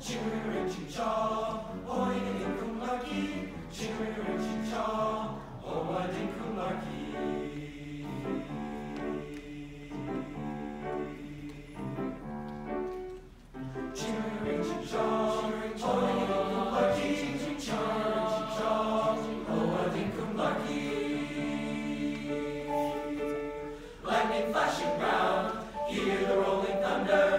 Ching-a-ring, ching-chong, oing-a-ding-kum-larky. Ching-a-ring, ching-chong, oh-a-ding-kum-larky. Ching-a-ring, ching-chong, oing-a-ding-kum-larky. Ching-a-ring, ching-chong, oh-a-ding-kum-larky. Lightning flashing round, hear the rolling thunder.